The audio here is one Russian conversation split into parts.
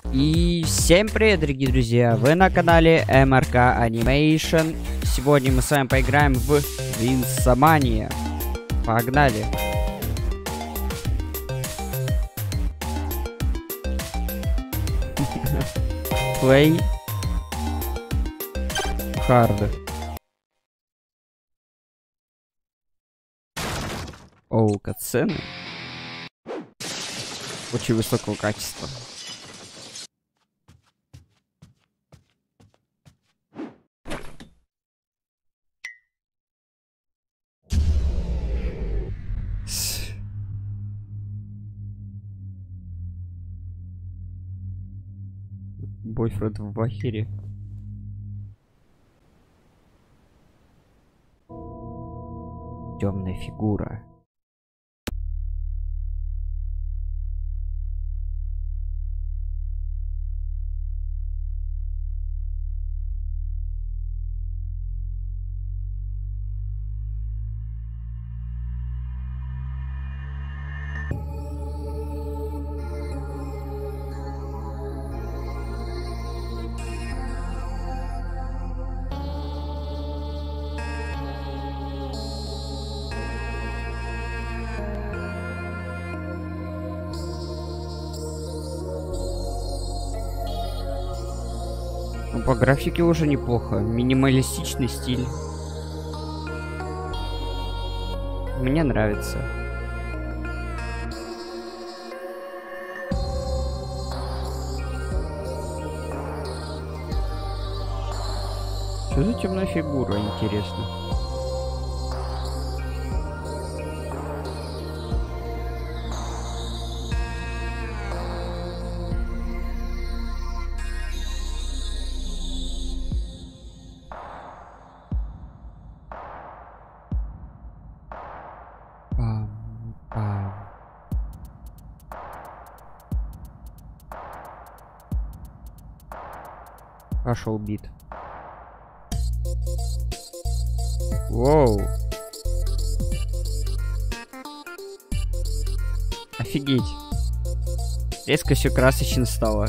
И всем привет, дорогие друзья! Вы на канале МРК Animation. Сегодня мы с вами поиграем в Винсомания. Погнали! Play hard. Оу, катсцены. Очень высокого качества. Бойфренд в Бахире. Темная фигура. Ну, по графике уже неплохо. Минималистичный стиль. Мне нравится. Что за темная фигура, интересно? Пошел бит. Воу. Офигеть. Резко все красочно стало.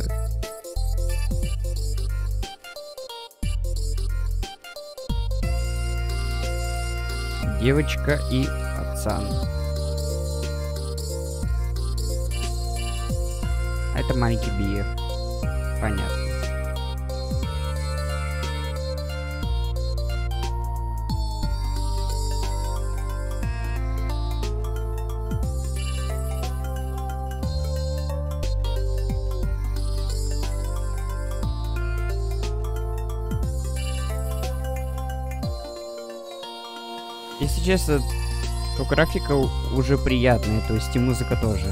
Девочка и пацан. А это маленький Биев. Понятно. Если честно, то графика уже приятная, то есть и музыка тоже.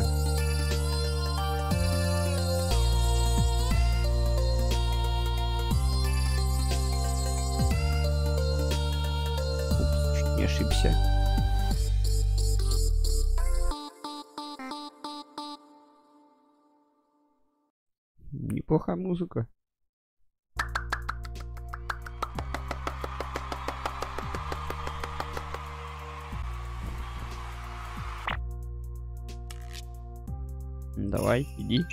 Упс, чуть не ошибся. Неплохая музыка. Давай, иди.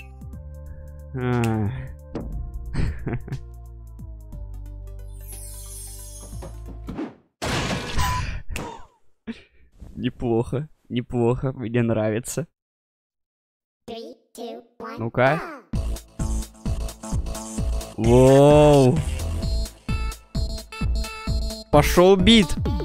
Неплохо, неплохо, мне нравится. Ну-ка. Воу. Пошел бит.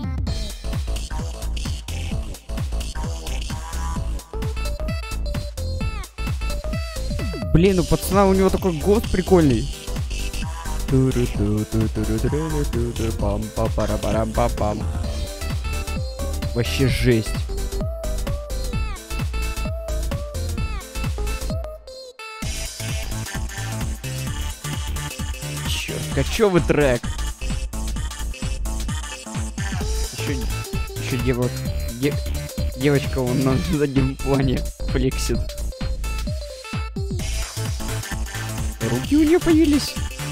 Блин, у пацана у него такой голос прикольный. Вообще жесть. Черт, кочевый трек. Еще девочка вон на заднем плане флексит. Руки у нее появились.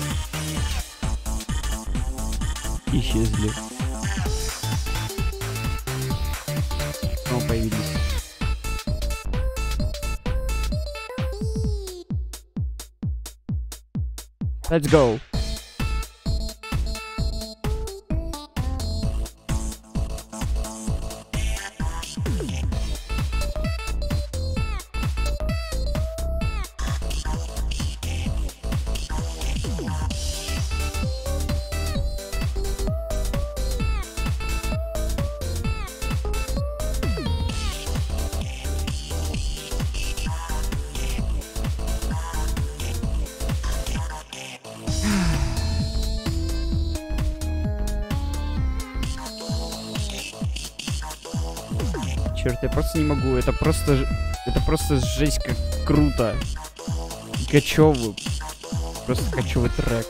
Исчезли. Снова появились. Let's go. Черт, я просто не могу. Это просто жесть как круто. Кочевый. Просто кочевый трек.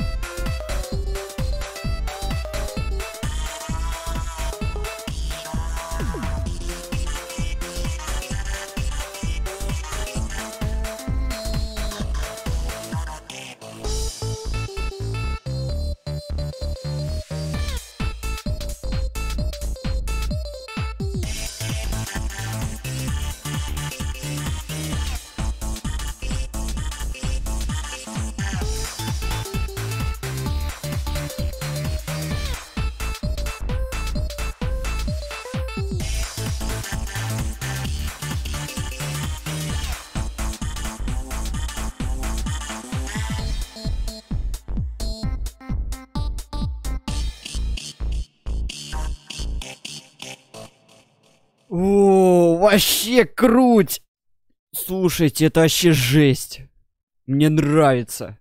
О, вообще круть! Слушайте, это вообще жесть. Мне нравится.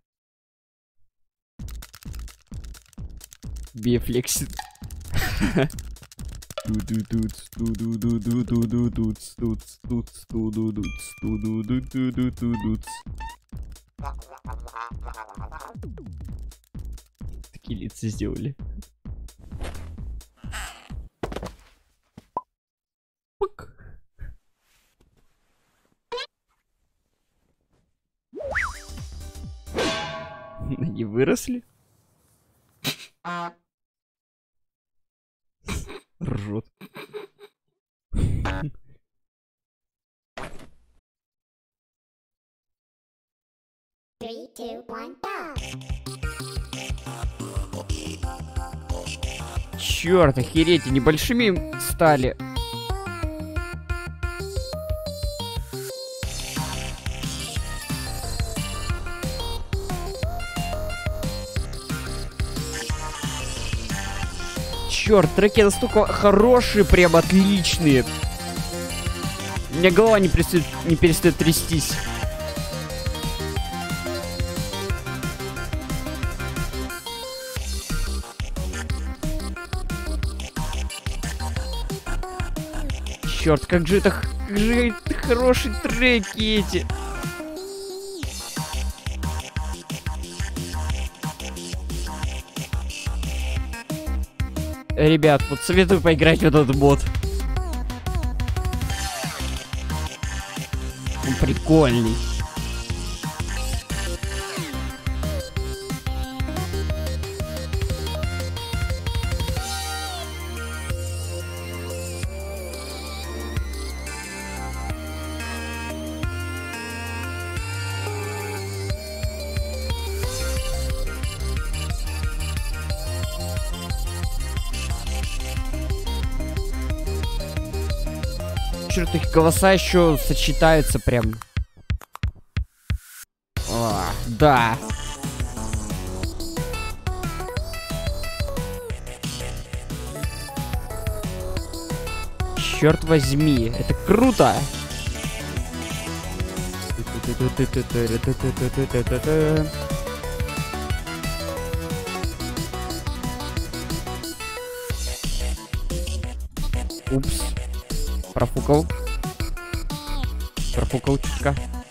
Бифлексит. Такие лица сделали. Пук. Они выросли? Ржет. Three, two, one, go. Черт, охереть, небольшими стали. Черт, треки настолько хорошие, прям отличные. У меня голова не перестает трястись. Черт, как же это хорошие треки эти. Ребят, вот советую поиграть в этот мод. Он прикольный. Черт, их голоса еще сочетаются прям. О, да. Черт возьми, это круто. Упс. Профукал. Профукал чутка.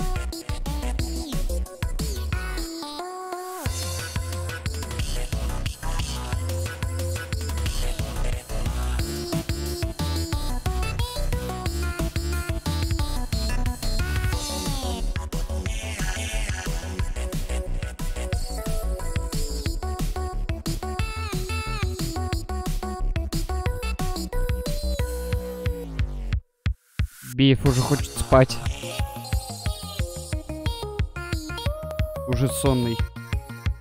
Биев уже хочет спать. Уже сонный.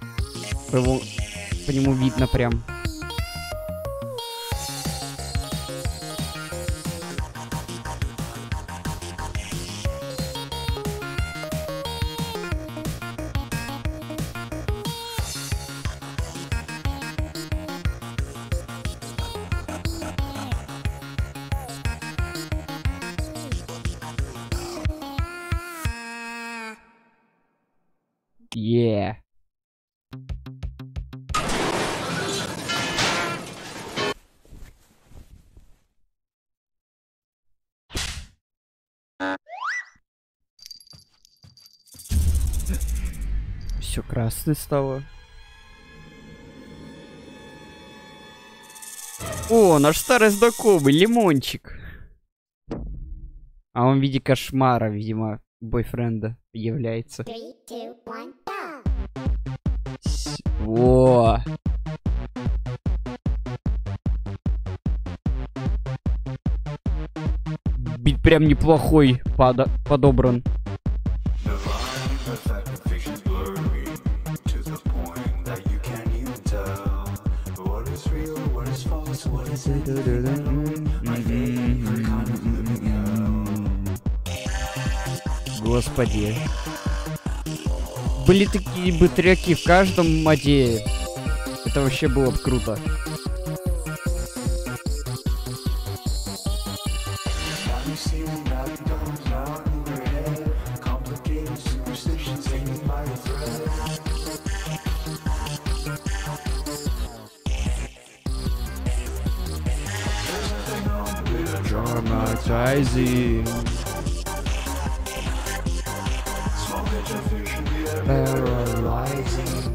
По нему видно прям. Yeah. Все красное стало. О, наш старый знакомый, Лимончик. А он в виде кошмара, видимо, бойфренда является. 3, 2, 1, go! Во. Бит прям неплохой подобран. Господи. Были такие бы треки в каждом моде. Это вообще было бы круто. Traumatizing. Paralyzing.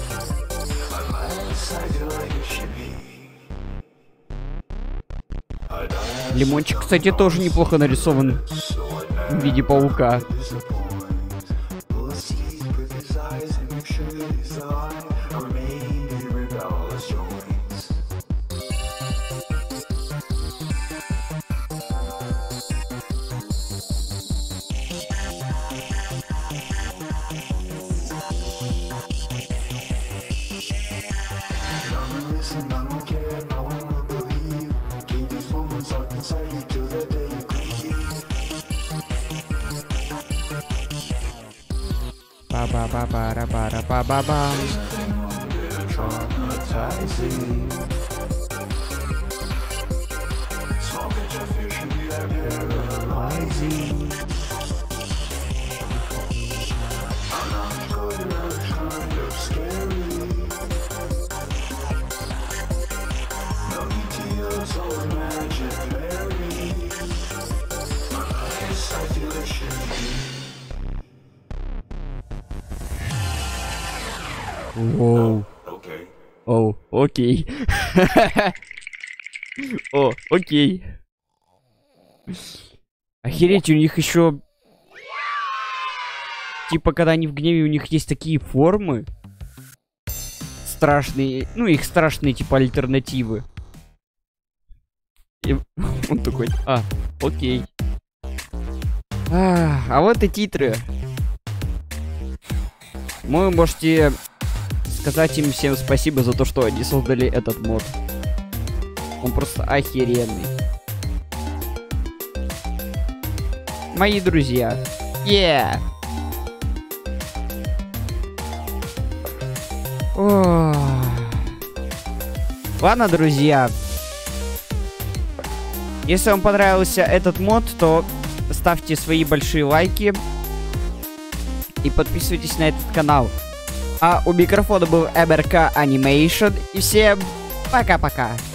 Лимончик, кстати, тоже неплохо нарисован в виде паука. Ба-ба-ба-ба-ра-ба-ра-ба-ба-бам. Оу. Оу, окей. О, окей. Охереть, у них еще... Типа, когда они в гневе, у них есть такие формы. Страшные. Ну, их страшные, типа, альтернативы. И он такой, окей. А вот и титры. Вы можете сказать им всем спасибо за то, что они создали этот мод. Он просто охеренный. Мои друзья. Yeah! Ладно, друзья. Если вам понравился этот мод, то ставьте свои большие лайки. И подписывайтесь на этот канал. А у микрофона был МРК Animation. И всем пока-пока.